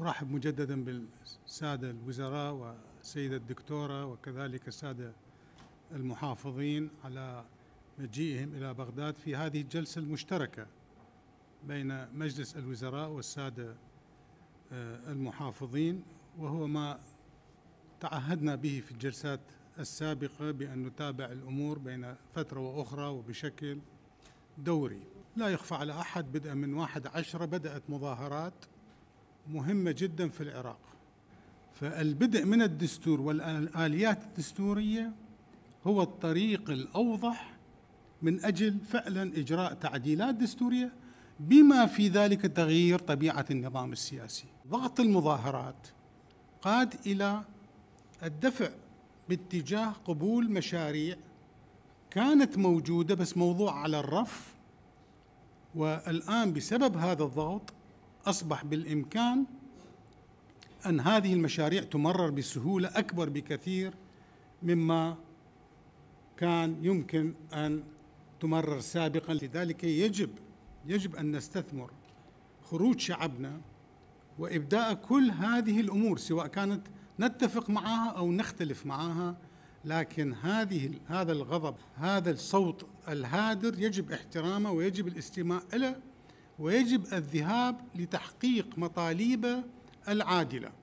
أرحب مجددا بالسادة الوزراء والسيدة الدكتورة وكذلك السادة المحافظين على مجيئهم إلى بغداد في هذه الجلسة المشتركة بين مجلس الوزراء والسادة المحافظين، وهو ما تعهدنا به في الجلسات السابقة بأن نتابع الأمور بين فترة وأخرى وبشكل دوري. لا يخفى على أحد بدءا من 11 بدأت مظاهرات مهمة جدا في العراق، فالبدء من الدستور والآليات الدستورية هو الطريق الأوضح من أجل فعلا إجراء تعديلات دستورية بما في ذلك تغيير طبيعة النظام السياسي. ضغط المظاهرات قاد إلى الدفع باتجاه قبول مشاريع كانت موجودة بس موضوع على الرف، والآن بسبب هذا الضغط أصبح بالإمكان أن هذه المشاريع تمرر بسهولة أكبر بكثير مما كان يمكن أن تمرر سابقا. لذلك يجب أن نستثمر خروج شعبنا وإبداء كل هذه الأمور، سواء كانت نتفق معها أو نختلف معها، لكن هذا الغضب، هذا الصوت الهادر يجب احترامه ويجب الاستماع له، ويجب الذهاب لتحقيق مطالبه العادلة.